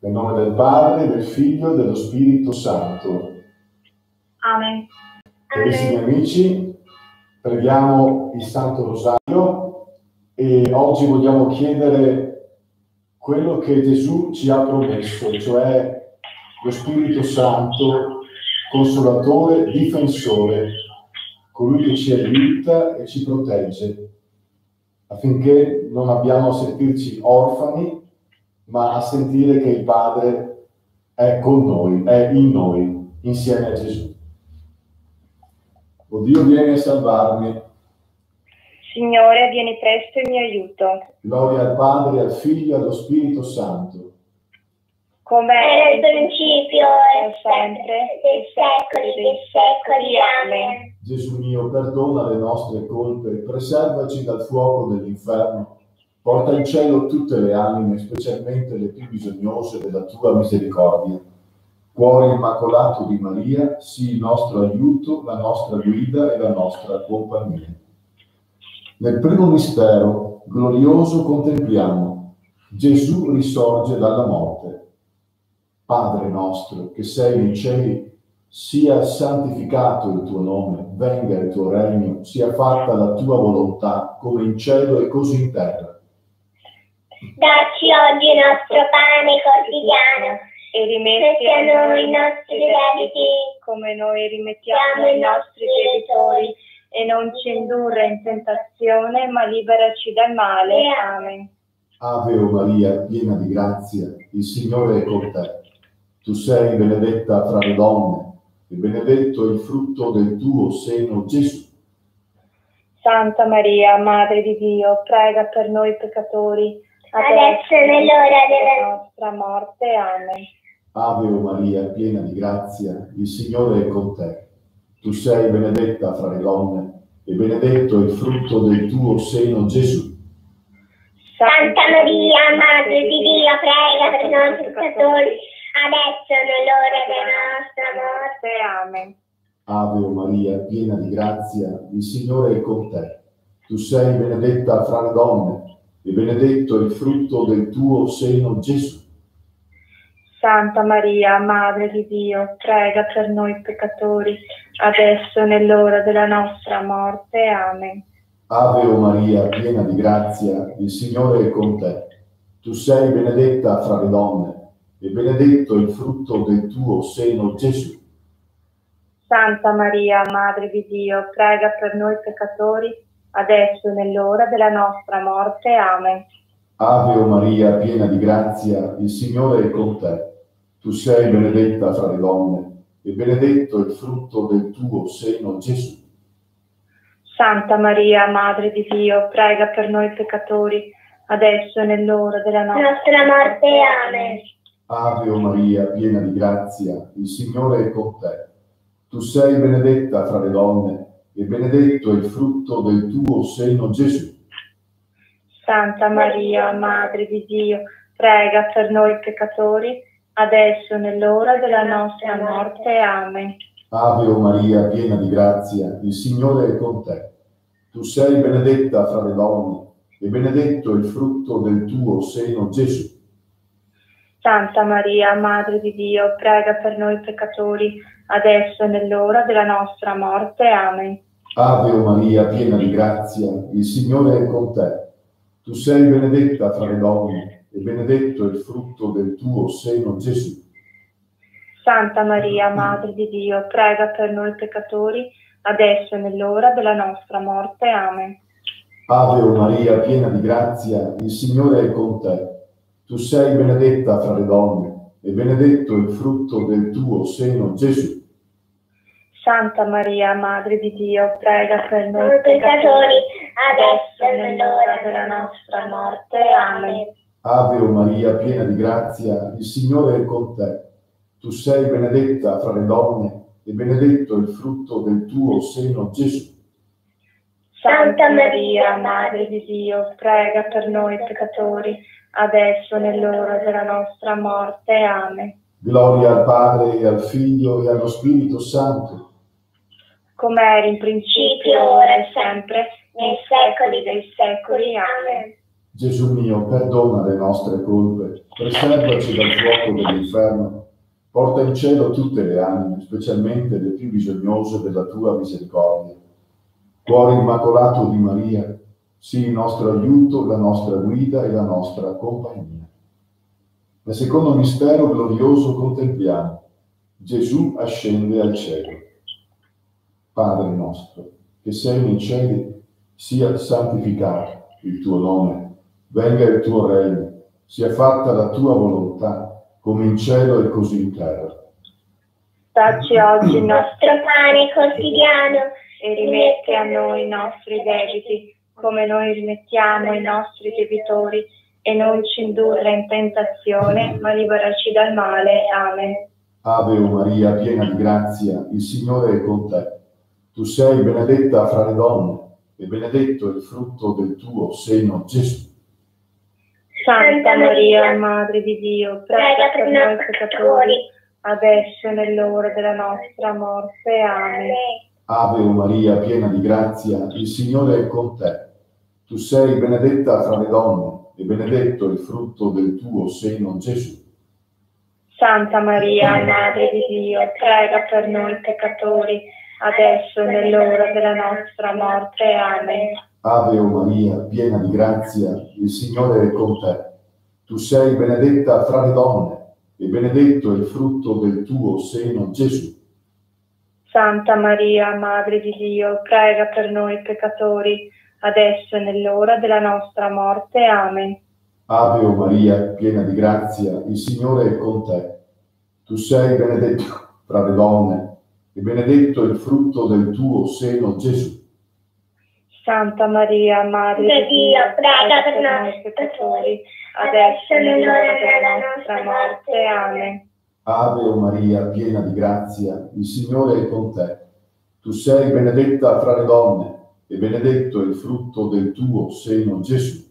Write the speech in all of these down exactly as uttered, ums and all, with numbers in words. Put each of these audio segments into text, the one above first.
Nel nome del Padre, del Figlio e dello Spirito Santo. Amen. Carissimi amici, preghiamo il Santo Rosario e oggi vogliamo chiedere quello che Gesù ci ha promesso, cioè lo Spirito Santo, consolatore, difensore, colui che ci aiuta e ci protegge, affinché non abbiamo a sentirci orfani, ma a sentire che il Padre è con noi, è in noi, insieme a Gesù. O Dio, vieni a salvarmi. Signore, vieni presto in mio aiuto. Gloria al Padre, al Figlio e allo Spirito Santo. Come Era il principio è e sempre, dei secoli dei secoli. Amen. Gesù mio, perdona le nostre colpe, preservaci dal fuoco dell'inferno, porta in cielo tutte le anime, specialmente le più bisognose della tua misericordia. Cuore immacolato di Maria, sii il nostro aiuto, la nostra guida e la nostra compagnia. Nel primo mistero glorioso contempliamo Gesù risorge dalla morte. Padre nostro, che sei nei cieli, sia santificato il tuo nome, venga il tuo regno, sia fatta la tua volontà, come in cielo e così in terra. Dacci oggi il nostro pane quotidiano e rimetti a noi i nostri debiti, come noi rimettiamo i nostri debitori, e non ci indurre in tentazione, ma liberaci dal male. Amen. Ave o Maria, piena di grazia, il Signore è con te. Tu sei benedetta fra le donne, e benedetto è il frutto del tuo seno, Gesù. Santa Maria, Madre di Dio, prega per noi peccatori, adesso è nell'ora della nostra morte. Amen. Ave o Maria, piena di grazia, il Signore è con te. Tu sei benedetta fra le donne, e benedetto è il frutto del tuo seno, Gesù. Santa Maria, Madre di Dio, prega per noi peccatori, adesso è nell'ora della nostra morte. Amen. Ave o Maria, piena di grazia, il Signore è con te. Tu sei benedetta fra le donne, e benedetto è il frutto del tuo seno, Gesù. Santa Maria, Madre di Dio, prega per noi peccatori, adesso e nell'ora della nostra morte. Amen. Ave o Maria, piena di grazia, il Signore è con te. Tu sei benedetta fra le donne, e benedetto è il frutto del tuo seno, Gesù. Santa Maria, Madre di Dio, prega per noi peccatori, adesso e nell'ora della nostra morte. Amen. Ave o Maria, piena di grazia, il Signore è con te. Tu sei benedetta fra le donne, e benedetto è il frutto del tuo seno, Gesù. Santa Maria, Madre di Dio, prega per noi peccatori, adesso e nell'ora della nostra, nostra morte. Amen. Ave o Maria, piena di grazia, il Signore è con te. Tu sei benedetta fra le donne, e benedetto è il frutto del tuo seno, Gesù. Santa Maria, Madre di Dio, prega per noi peccatori, adesso e nell'ora della nostra morte. Amen. Ave o Maria, piena di grazia, il Signore è con te. Tu sei benedetta fra le donne, e benedetto è il frutto del tuo seno, Gesù. Santa Maria, Madre di Dio, prega per noi peccatori, adesso e nell'ora della nostra morte. Amen. Ave o Maria, piena di grazia, il Signore è con te. Tu sei benedetta fra le donne, e benedetto è il frutto del tuo seno, Gesù. Santa Maria, Madre di Dio, prega per noi peccatori, adesso e nell'ora della nostra morte. Amen. Ave o Maria, piena di grazia, il Signore è con te. Tu sei benedetta fra le donne, e benedetto è il frutto del tuo seno, Gesù. Santa Maria, Madre di Dio, prega per noi Noi peccatori, adesso e nell'ora della nostra morte. Amen. Ave o Maria, piena di grazia, il Signore è con te. Tu sei benedetta fra le donne, e benedetto è il frutto del tuo seno, Gesù. Santa Maria, Madre di Dio, prega per noi peccatori, adesso e nell'ora della nostra morte. Amen. Gloria al Padre, e al Figlio, e allo Spirito Santo. Come era in principio, ora e sempre, nei secoli dei secoli. Amen. Gesù mio, perdona le nostre colpe, preservaci dal fuoco dell'inferno, porta in cielo tutte le anime, specialmente le più bisognose della tua misericordia. Cuore immacolato di Maria, sii il nostro aiuto, la nostra guida e la nostra compagnia. Nel secondo mistero glorioso contempliamo: Gesù ascende al cielo. Padre nostro, che sei nei cieli, sia santificato il tuo nome, venga il tuo regno, sia fatta la tua volontà, come in cielo e così in terra. Dacci oggi il nostro nostro pane quotidiano e rimetti a noi i nostri debiti, come noi rimettiamo ai nostri debitori, e non ci indurre in tentazione, ma liberaci dal male. Amen. Ave o Maria, piena di grazia, il Signore è con te. Tu sei benedetta fra le donne, e benedetto è il frutto del tuo seno, Gesù. Santa Maria, Madre di Dio, prega per noi peccatori, adesso e nell'ora della nostra morte. Amen. Ave o Maria, piena di grazia, il Signore è con te. Tu sei benedetta fra le donne, e benedetto è il frutto del tuo seno, Gesù. Santa Maria, Madre di Dio, prega per noi peccatori, adesso e nell'ora della nostra morte. Amen. Ave o Maria, piena di grazia, il Signore è con te. Tu sei benedetta fra le donne, e benedetto è il frutto del tuo seno, Gesù. Santa Maria, Madre di Dio, prega per noi peccatori, adesso e nell'ora della nostra morte. Amen. Ave o Maria, piena di grazia, il Signore è con te. Tu sei benedetta fra le donne, e benedetto è il frutto del tuo seno, Gesù. Santa Maria, Madre di Dio, prega per noi peccatori, adesso e nell'ora della nostra morte. Amen. Ave o Maria, piena di grazia, il Signore è con te. Tu sei benedetta fra le donne, e benedetto è il frutto del tuo seno, Gesù.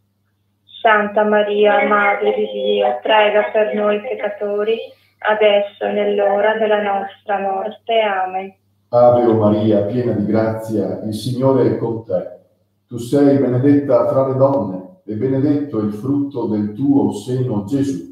Santa Maria, Madre di Dio, prega per noi peccatori, adesso e nell'ora della nostra morte. Amen. Ave o Maria, piena di grazia, il Signore è con te. Tu sei benedetta fra le donne, e benedetto è il frutto del tuo seno, Gesù.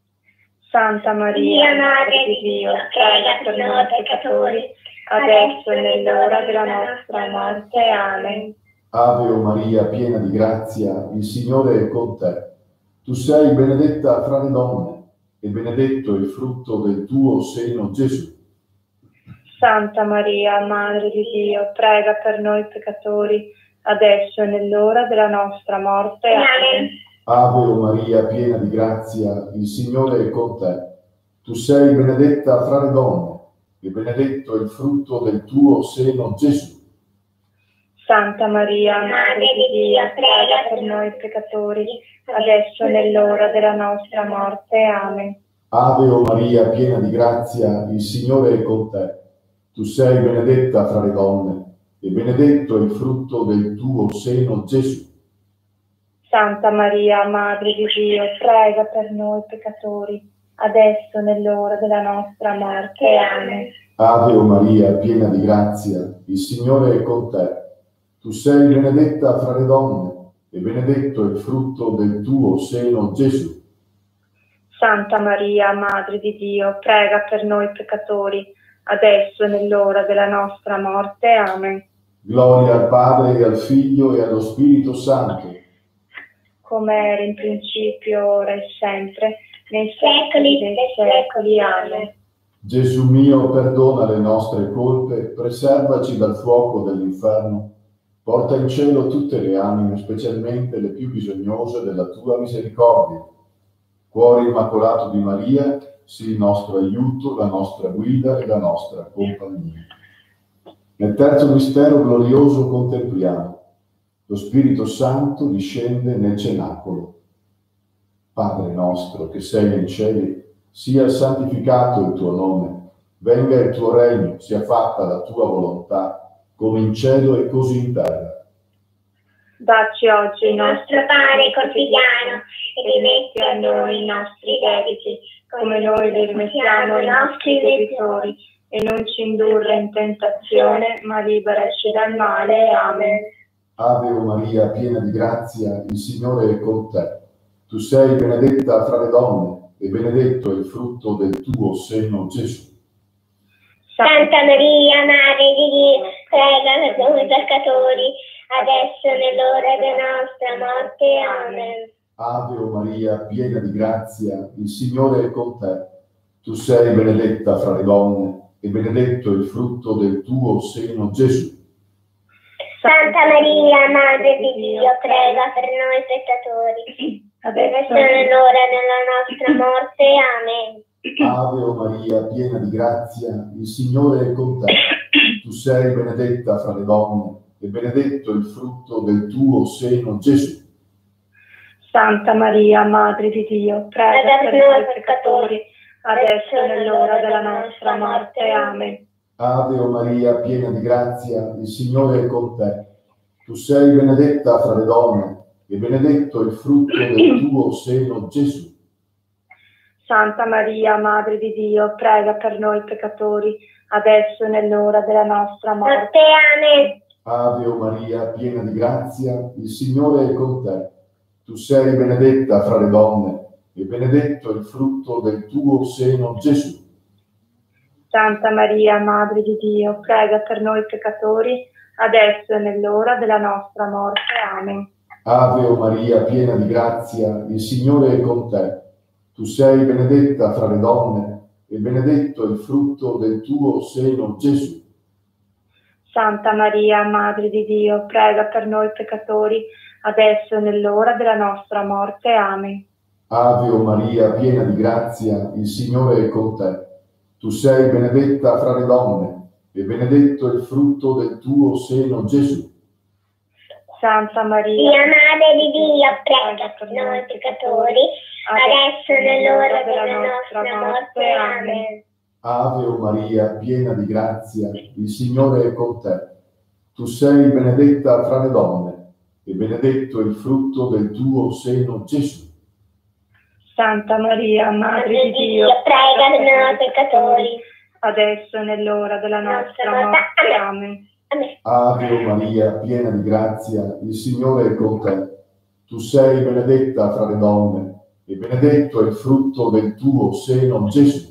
Santa Maria, Madre di Dio, prega per noi peccatori, adesso e nell'ora della nostra morte. Amen. Ave o Maria, piena di grazia, il Signore è con te. Tu sei benedetta fra le donne, e benedetto è il frutto del tuo seno, Gesù. Santa Maria, Madre di Dio, prega per noi peccatori, adesso e nell'ora della nostra morte. Amen. Ave o Maria, piena di grazia, il Signore è con te. Tu sei benedetta fra le donne, e benedetto è il frutto del tuo seno, Gesù. Santa Maria, Madre di Dio, prega per noi peccatori, adesso e nell'ora della nostra morte. Amen. Ave o Maria, piena di grazia, il Signore è con te. Tu sei benedetta fra le donne, e benedetto è il frutto del tuo seno, Gesù. Santa Maria, Madre di Dio, prega per noi peccatori, adesso e nell'ora della nostra morte. Amen. Ave o Maria, piena di grazia, il Signore è con te. Tu sei benedetta fra le donne, e benedetto è il frutto del tuo seno, Gesù. Santa Maria, Madre di Dio, prega per noi peccatori, adesso e nell'ora della nostra morte. Amen. Gloria al Padre, e al Figlio, e allo Spirito Santo. Come era in principio, ora e sempre, nei secoli dei secoli. Amen. Gesù mio, perdona le nostre colpe, preservaci dal fuoco dell'inferno, porta in cielo tutte le anime, specialmente le più bisognose della tua misericordia. Cuore immacolato di Maria, sii il nostro aiuto, la nostra guida e la nostra compagnia. Nel terzo mistero glorioso contempliamo: lo Spirito Santo discende nel cenacolo. Padre nostro che sei nei cieli, sia santificato il tuo nome, venga il tuo regno, sia fatta la tua volontà, come in cielo e così in terra. Dacci oggi il il nostro pane quotidiano e rimetti a noi i nostri debiti, come noi li rimettiamo ai nostri debitori, e non ci indurre in tentazione, ma liberaci dal male. Amen. Ave o Maria, piena di grazia, il Signore è con te. Tu sei benedetta fra le donne, e benedetto è il frutto del tuo seno, Gesù. Santa Maria, Madre di Dio, prega per noi peccatori, adesso è nell'ora della nostra morte. Amen. Ave o Maria, piena di grazia, il Signore è con te. Tu sei benedetta fra le donne, e benedetto è il frutto del tuo seno, Gesù. Santa Maria, Madre di Dio, prega per noi peccatori, adesso è nell'ora della nostra morte. Amen. Ave o Maria, piena di grazia, il Signore è con te. Tu sei benedetta fra le donne, e benedetto il frutto del tuo seno, Gesù. Santa Maria, Madre di Dio, prega per noi peccatori, adesso è nell'ora della nostra morte. Amen. Ave o Maria, piena di grazia, il Signore è con te. Tu sei benedetta fra le donne, e benedetto il frutto del tuo seno, Gesù. Santa Maria, Madre di Dio, prega per noi peccatori, adesso è nell'ora della nostra morte. Amen. Ave o Maria, piena di grazia, il Signore è con te. Tu sei benedetta fra le donne, e benedetto il frutto del tuo seno, Gesù. Santa Maria, Madre di Dio, prega per noi peccatori, adesso è nell'ora della nostra morte. Amen. Ave o Maria, piena di grazia, il Signore è con te. Tu sei benedetta fra le donne, e benedetto il frutto del tuo seno, Gesù. Santa Maria, Madre di Dio, prega per noi peccatori, adesso è nell'ora della nostra morte. Amen. Ave o Maria, piena di grazia, il Signore è con te. Tu sei benedetta fra le donne, e benedetto il frutto del tuo seno, Gesù. Santa Maria, Dio, Madre di Dio, prega per noi peccatori, adesso è nell'ora della nostra morte. Amen. Ave o Maria, piena di grazia, il Signore è con te. Tu sei benedetta fra le donne, e benedetto il frutto del tuo seno, Gesù. Santa Maria, Madre di Dio, prega per noi peccatori, adesso è nell'ora della nostra morte. Amen. Ave o Maria, piena di grazia, il Signore è con te. Tu sei benedetta fra le donne, e benedetto è il frutto del tuo seno, Gesù.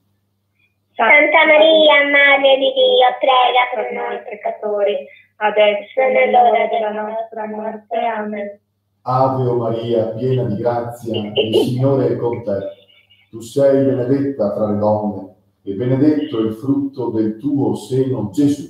Santa Maria, Madre di Dio, prega per noi peccatori, adesso è nell'ora della nostra morte. Amen. Ave o Maria, piena di grazia, il Signore è con te. Tu sei benedetta fra le donne, e benedetto è il frutto del tuo seno, Gesù.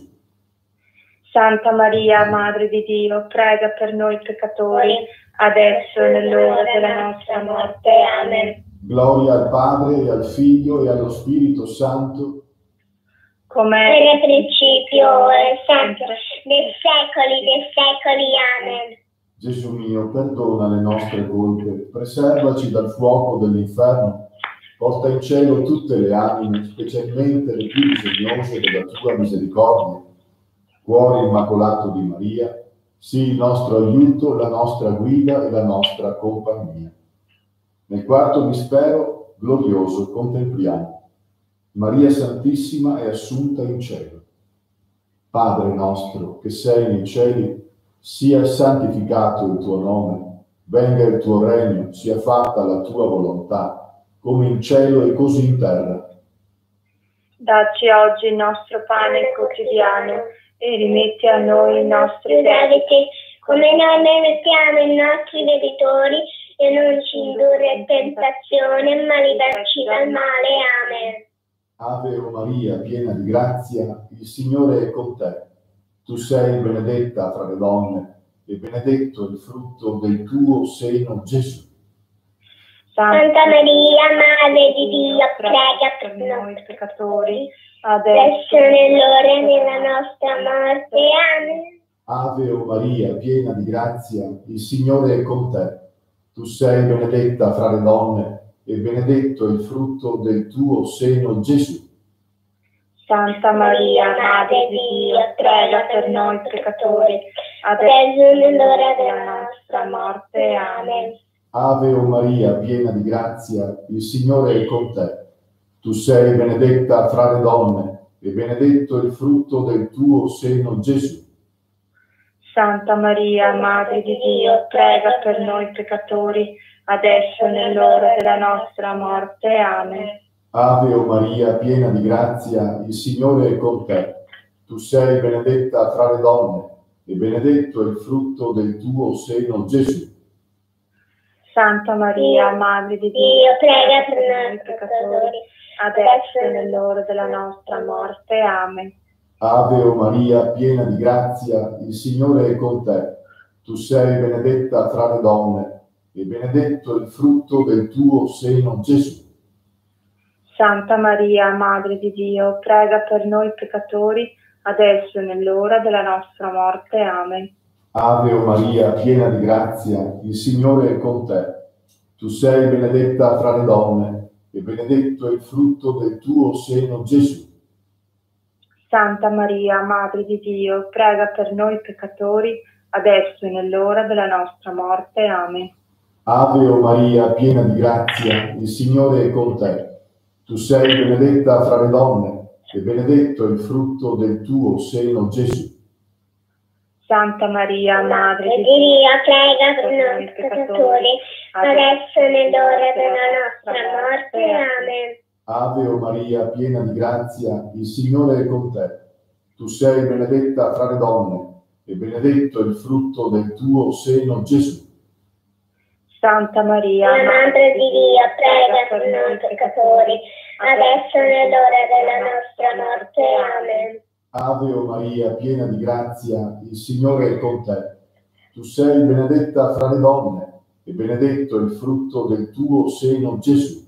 Santa Maria, Madre di Dio, prega per noi peccatori, adesso è nell'ora della nostra morte. Amen. Gloria al Padre, e al Figlio, e allo Spirito Santo, come nel principio e sempre, nei secoli dei secoli. Amen. Gesù mio, perdona le nostre colpe, preservaci dal fuoco dell'inferno, porta in cielo tutte le anime, specialmente le più bisognose della tua misericordia. Cuore immacolato di Maria, sii il nostro aiuto, la nostra guida e la nostra compagnia. Nel quarto mistero glorioso contempliamo: Maria Santissima è assunta in cielo. Padre nostro che sei nei cieli, sia santificato il tuo nome, venga il tuo regno, sia fatta la tua volontà, come in cielo e così in terra. Dacci oggi il nostro pane quotidiano, e rimetti a noi i nostri debiti, come noi ne remettiamo i nostri debitori, e non ci indurre in tentazione, ma liberaci dal male. Amen. Ave o Maria, piena di grazia, il Signore è con te. Tu sei benedetta fra le donne, e benedetto il frutto del tuo seno, Gesù. Santa Maria, Madre di Dio, prega per noi peccatori, adesso è nell'ora della nostra morte. Amen. Ave o Maria, piena di grazia, il Signore è con te. Tu sei benedetta fra le donne, e benedetto il frutto del tuo seno, Gesù. Santa Maria, Madre di Dio, prega per noi peccatori, adesso è nell'ora della nostra morte. Amen. Ave o Maria, piena di grazia, il Signore è con te. Tu sei benedetta fra le donne, e benedetto il frutto del tuo seno, Gesù. Santa Maria, Madre di Dio, prega per noi peccatori, adesso e nell'ora della nostra morte. Amen. Ave o Maria, piena di grazia, il Signore è con te. Tu sei benedetta tra le donne, e benedetto è il frutto del tuo seno, Gesù. Santa Maria, Madre di Dio, prega per noi peccatori, adesso e nell'ora della nostra morte. Amen. Ave o Maria, piena di grazia, il Signore è con te. Tu sei benedetta tra le donne, e benedetto è il frutto del tuo seno, Gesù. Santa Maria, Madre di Dio, prega per noi peccatori, adesso e nell'ora della nostra morte. Amen. Ave o Maria, piena di grazia, il Signore è con te. Tu sei benedetta tra le donne, e benedetto è il frutto del tuo seno, Gesù. Santa Maria, Madre di Dio, prega per noi peccatori, adesso e nell'ora della nostra morte. Amen. Ave o Maria, piena di grazia, il Signore è con te. Tu sei benedetta fra le donne, e benedetto è il frutto del tuo seno, Gesù. Santa Maria, Madre di Dio, prega per noi peccatori, adesso e nell'ora della nostra morte. Amen. Ave o Maria, piena di grazia, il Signore è con te. Tu sei benedetta fra le donne, e benedetto è il frutto del tuo seno, Gesù. Santa Maria, Madre di Dio, prega per noi peccatori, adesso e nell'ora della nostra morte. Amen. Ave o Maria, piena di grazia, il Signore è con te. Tu sei benedetta fra le donne, e benedetto è il frutto del tuo seno, Gesù.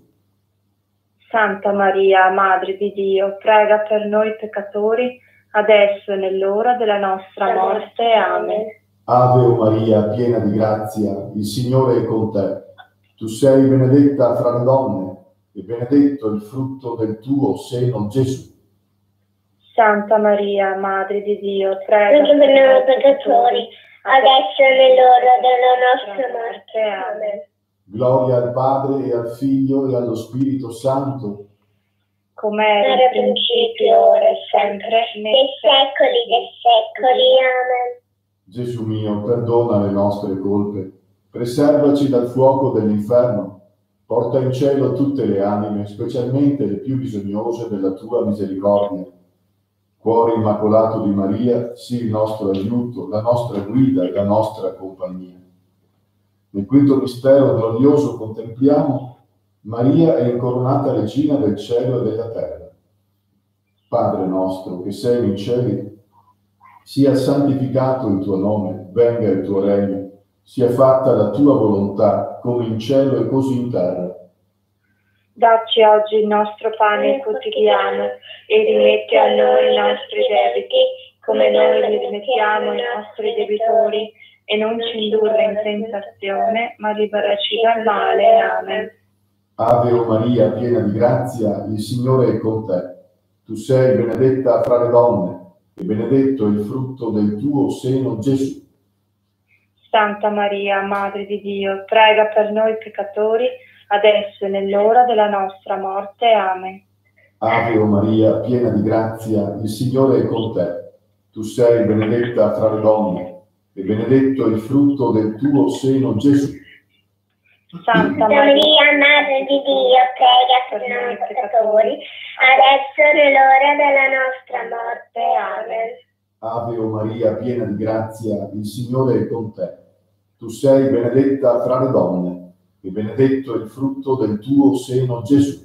Santa Maria, Madre di Dio, prega per noi peccatori, adesso e nell'ora della nostra morte. Amen. Ave o Maria, piena di grazia, il Signore è con te. Tu sei benedetta fra le donne, e benedetto è il frutto del tuo seno, Gesù. Santa Maria, Madre di Dio, prega per noi peccatori, adesso e nell'ora della nostra morte. Amen. Gloria al Padre, e al Figlio, e allo Spirito Santo, come era nel principio, ora e sempre, nei secoli dei secoli. Amen. Gesù mio, perdona le nostre colpe, preservaci dal fuoco dell'inferno, porta in cielo tutte le anime, specialmente le più bisognose della tua misericordia. Cuore immacolato di Maria, sii il nostro aiuto, la nostra guida e la nostra compagnia. Nel quinto mistero glorioso contempliamo Maria è incoronata regina del cielo e della terra. Padre nostro che sei nei cieli, sia santificato il tuo nome, venga il tuo regno, sia fatta la tua volontà, come in cielo e così in terra. Dacci oggi il nostro pane quotidiano e rimetti a noi i nostri debiti, come noi li rimettiamo ai nostri debitori, e non ci indurre in tentazione, ma liberaci dal male. Amen. Ave o Maria, piena di grazia, il Signore è con te. Tu sei benedetta fra le donne, e benedetto è il frutto del tuo seno, Gesù. Santa Maria, Madre di Dio, prega per noi peccatori, adesso e nell'ora della nostra morte. Amen. Ave o Maria, piena di grazia, il Signore è con te. Tu sei benedetta fra le donne, e benedetto è il frutto del tuo seno, Gesù. Santa Maria, Madre di Dio, prega per noi peccatori, adesso e nell'ora della nostra morte. Amen. Ave o Maria, piena di grazia, il Signore è con te. Tu sei benedetta fra le donne, e benedetto è il frutto del tuo seno, Gesù.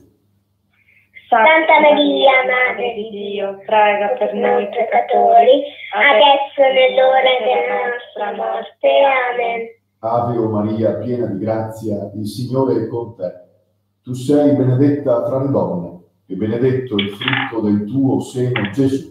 Santa Maria, Madre di Dio, prega per noi peccatori, adesso e nell'ora della nostra morte. Amen. Ave o Maria, piena di grazia, il Signore è con te. Tu sei benedetta fra le donne, e benedetto il frutto del tuo seno, Gesù.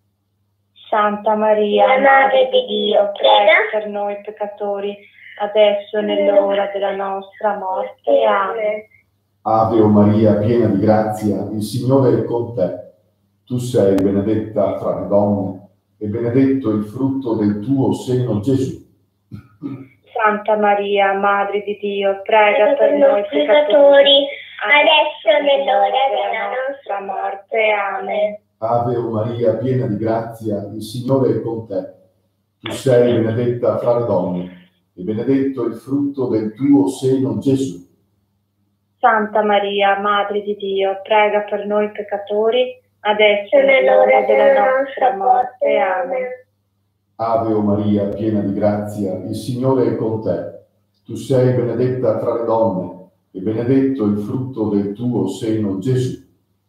Santa Maria, Madre di Dio, prega per noi peccatori, adesso e nell'ora della nostra morte. Amen. Ave o Maria, piena di grazia, il Signore è con te. Tu sei benedetta fra le donne, e benedetto il frutto del tuo seno, Gesù. Santa Maria, Madre di Dio, prega per per noi peccatori, adesso e nell'ora della nostra morte. Amen. Ave o Maria, piena di grazia, il Signore è con te. Tu sei benedetta fra le donne, e benedetto il frutto del tuo seno, Gesù. Santa Maria, Madre di Dio, prega per noi peccatori, adesso e nell'ora della nostra morte. Amen. Ave o Maria, piena di grazia, il Signore è con te. Tu sei benedetta fra le donne, e benedetto il frutto del tuo seno, Gesù.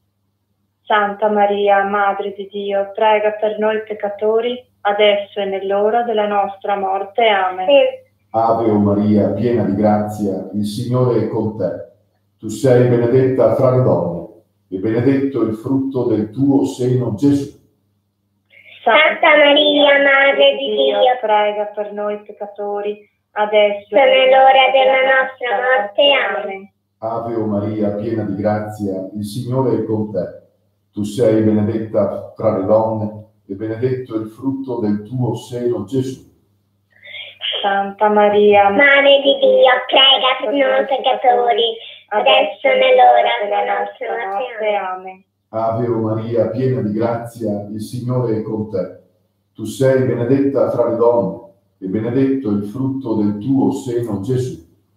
Santa Maria, Madre di Dio, prega per noi peccatori, adesso e nell'ora della nostra morte. Amen. Ave o Maria, piena di grazia, il Signore è con te. Tu sei benedetta fra le donne, e benedetto il frutto del tuo seno, Gesù. Santa Maria, Madre di Dio, prega per noi peccatori, adesso e nell'ora della nostra morte. Amen. Ave o Maria, piena di grazia, il Signore è con te. Tu sei benedetta fra le donne, e benedetto il frutto del tuo seno, Gesù. Santa Maria, Madre di Dio, prega per noi peccatori, adesso e nell'ora della nostra morte. Amen. Ave o Maria, piena di grazia, il Signore è con te. Tu sei benedetta fra le donne, e benedetto il frutto del tuo seno, Gesù.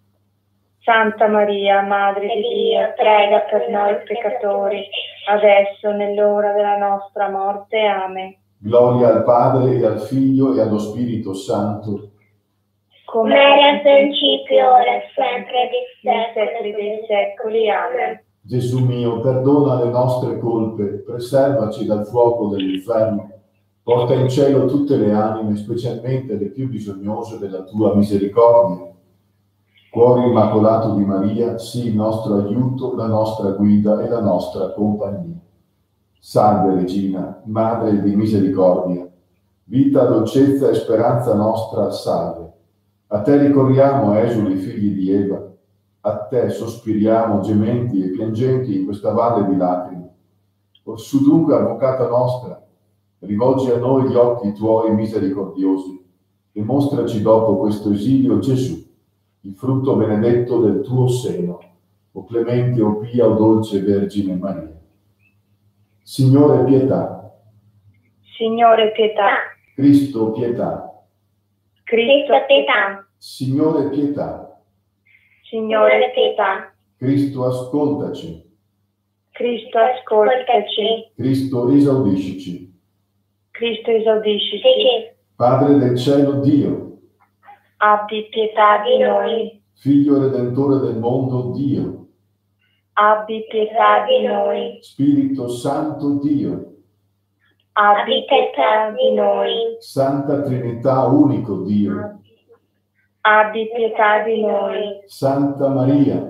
Santa Maria, Madre di Dio, prega per noi peccatori, adesso e nell'ora della nostra morte. Amen. Gloria al Padre, e al Figlio, e allo Spirito Santo, come era al principio, ora e sempre, nei secoli dei secoli. Amen. Gesù mio, perdona le nostre colpe, preservaci dal fuoco dell'inferno, porta in cielo tutte le anime, specialmente le più bisognose della tua misericordia. Cuore immacolato di Maria, sii il nostro aiuto, la nostra guida e la nostra compagnia. Salve Regina, Madre di misericordia, vita, dolcezza e speranza nostra, salve. A te ricorriamo, esuli figli di Eva, a te sospiriamo gementi e piangenti in questa valle di lacrime. Orsù dunque, avvocata nostra, rivolgi a noi gli occhi tuoi misericordiosi e mostraci dopo questo esilio Gesù, il frutto benedetto del tuo seno, o clemente, o pia, o dolce Vergine Maria. Signore, pietà. Signore, pietà. Cristo, pietà. Cristo, pietà. Signore, pietà. Signore, pietà. Cristo, ascoltaci. Cristo, ascoltaci. Cristo, esaudiscici. Cristo, esaudiscici. Padre del cielo, Dio. Abbi pietà di noi. Figlio Redentore del mondo, Dio. Abbi pietà di noi. Spirito Santo, Dio. Abbi pietà di noi. Santa Trinità, unico Dio. Abbi pietà di noi. Santa Maria.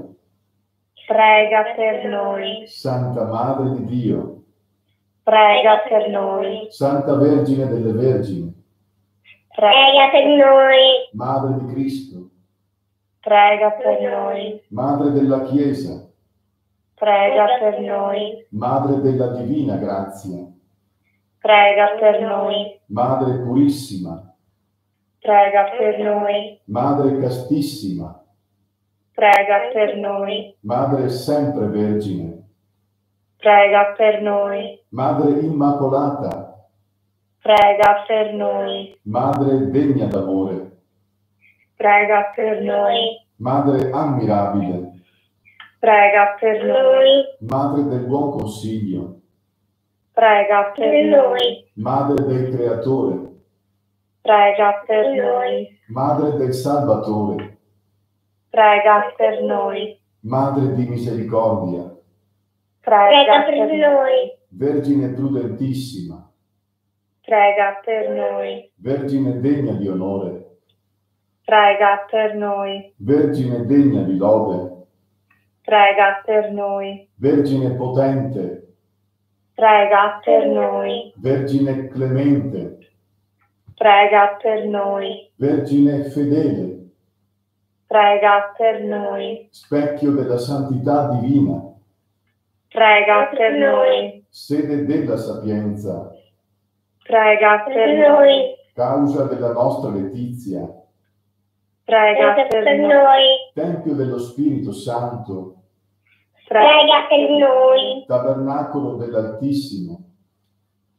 Prega per noi. Santa Madre di Dio. Prega per noi. Santa Vergine delle Vergini. Prega per noi. Madre di Cristo. Prega per noi. Madre della Chiesa. Prega per noi. Madre della Divina Grazia. Prega per noi. Madre purissima. Prega per noi. Madre castissima. Prega per noi. Madre sempre Vergine. Prega per noi. Madre immacolata. Prega per noi. Madre degna d'amore. Prega per noi. Madre ammirabile. Prega per noi. Madre del buon consiglio. Prega per noi. Madre del Creatore. Prega per noi. Madre del Salvatore. Prega per noi. Madre di misericordia. Prega per noi. Vergine prudentissima. Prega per noi. Vergine degna di onore. Prega per noi. Vergine degna di lode. Prega per noi. Vergine potente. Prega per noi. Vergine clemente. Prega per noi. Vergine fedele. Prega per noi. Specchio della santità divina. Prega per noi. Sede della sapienza. Prega per noi. Causa della nostra letizia. Prega per noi. Tempio dello Spirito Santo. Prega per noi. Tabernacolo dell'Altissimo.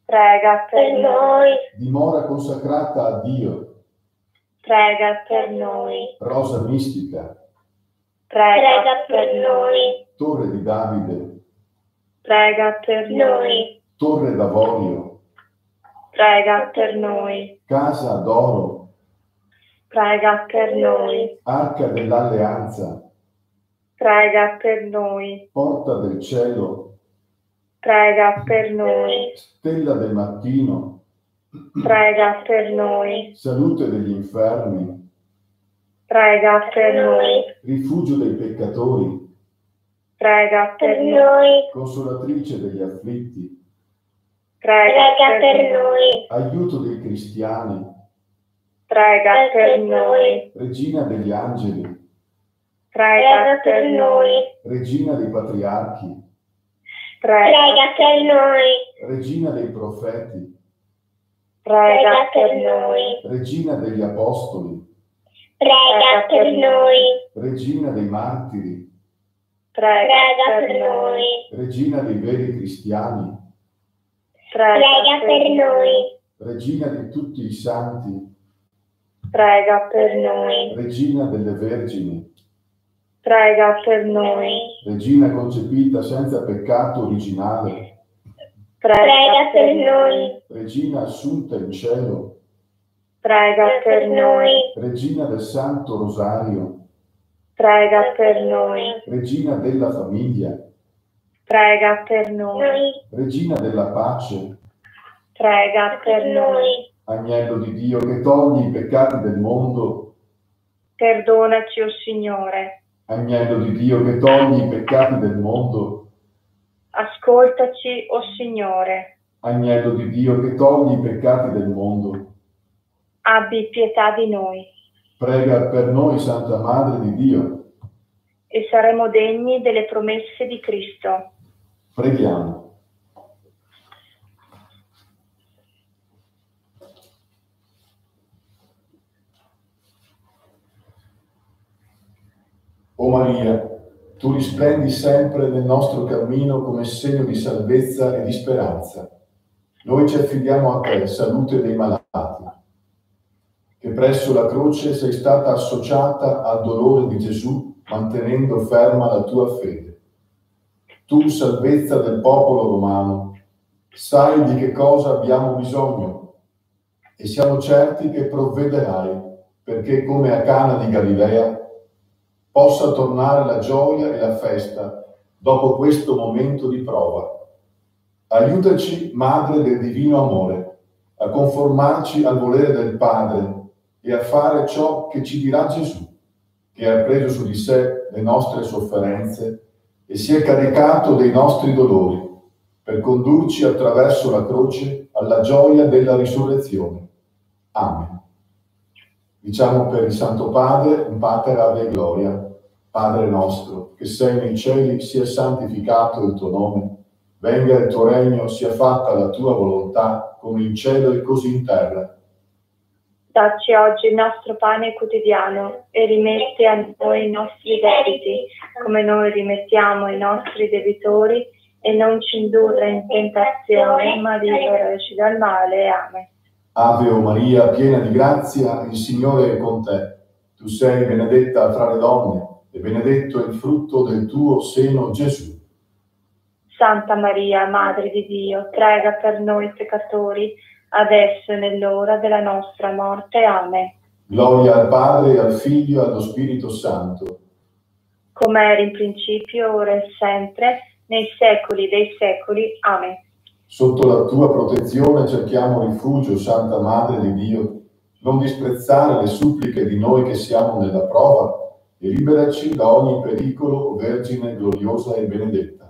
Prega per noi. Dimora consacrata a Dio. Prega per noi. Rosa mistica. Prega per noi. Torre di Davide. Prega per noi. Torre d'avorio. Prega per noi. Casa d'oro. Prega per noi. Arca dell'alleanza. Prega per noi. Porta del cielo. Prega per noi. Stella del mattino. Prega per noi. Salute degli infermi. Prega per noi. Rifugio dei peccatori. Prega per noi. Consolatrice degli afflitti. Prega per noi. Aiuto dei cristiani. Prega per noi. Regina degli angeli. Prega per noi. Regina dei patriarchi. Prega per noi. Regina dei profeti. Prega per noi. Regina degli apostoli. Prega per noi. Regina dei martiri. Prega per noi. Regina dei veri cristiani. Prega per noi. Regina di tutti i santi. Prega per noi. Regina delle vergini. Prega per noi. Regina concepita senza peccato originale. Prega per noi. Regina assunta in cielo. Prega per noi. Regina del Santo Rosario. Prega per noi. Regina della famiglia. Prega per noi. Regina della pace. Prega per noi. Agnello di Dio che togli i peccati del mondo. Perdonaci, o Signore. Agnello di Dio che togli i peccati del mondo. Ascoltaci, o Signore. Agnello di Dio che togli i peccati del mondo. Abbi pietà di noi. Prega per noi, Santa Madre di Dio. E saremo degni delle promesse di Cristo. Preghiamo. O Maria, tu risplendi sempre nel nostro cammino come segno di salvezza e di speranza. Noi ci affidiamo a te, salute dei malati, che presso la croce sei stata associata al dolore di Gesù, mantenendo ferma la tua fede. Tu, salvezza del popolo romano, sai di che cosa abbiamo bisogno e siamo certi che provvederai, perché come a Cana di Galilea possa tornare la gioia e la festa dopo questo momento di prova. Aiutaci, Madre del Divino Amore, a conformarci al volere del Padre e a fare ciò che ci dirà Gesù, che ha preso su di sé le nostre sofferenze e si è caricato dei nostri dolori per condurci attraverso la croce alla gioia della risurrezione. Amen. Diciamo per il Santo Padre, un Pater ave gloria. Padre nostro, che sei nei cieli, sia santificato il tuo nome. Venga il tuo regno, sia fatta la tua volontà, come in cielo e così in terra. Dacci oggi il nostro pane quotidiano e rimetti a noi i nostri debiti, come noi rimettiamo i nostri debitori, e non ci indurre in tentazione, ma liberaci dal male. Amen. Ave o Maria, piena di grazia, il Signore è con te. Tu sei benedetta fra le donne, e benedetto è il frutto del tuo seno, Gesù. Santa Maria, Madre di Dio, prega per noi peccatori, adesso e nell'ora della nostra morte. Amen. Gloria al Padre, al Figlio e allo Spirito Santo. Come era in principio, ora e sempre, nei secoli dei secoli. Amen. Sotto la tua protezione cerchiamo rifugio, Santa Madre di Dio. Non disprezzare le suppliche di noi che siamo nella prova, e liberaci da ogni pericolo, Vergine gloriosa e benedetta.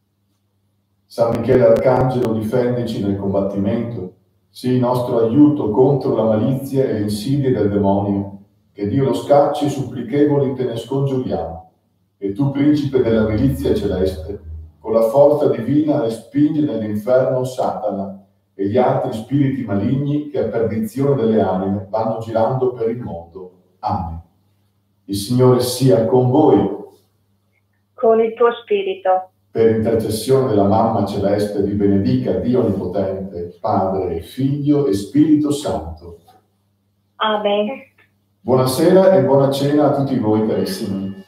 San Michele Arcangelo, difendici nel combattimento, sii nostro aiuto contro la malizia e le insidie del demonio, che Dio lo scacci, supplichevoli te ne scongiuriamo. E tu, principe della milizia celeste, con la forza divina respingi nell'inferno Satana e gli altri spiriti maligni che a perdizione delle anime vanno girando per il mondo. Amen. Il Signore sia con voi. Con il tuo spirito. per intercessione della Mamma Celeste, vi benedica Dio Onnipotente, Padre, Figlio e Spirito Santo. Amen. Buonasera e buona cena a tutti voi, carissimi.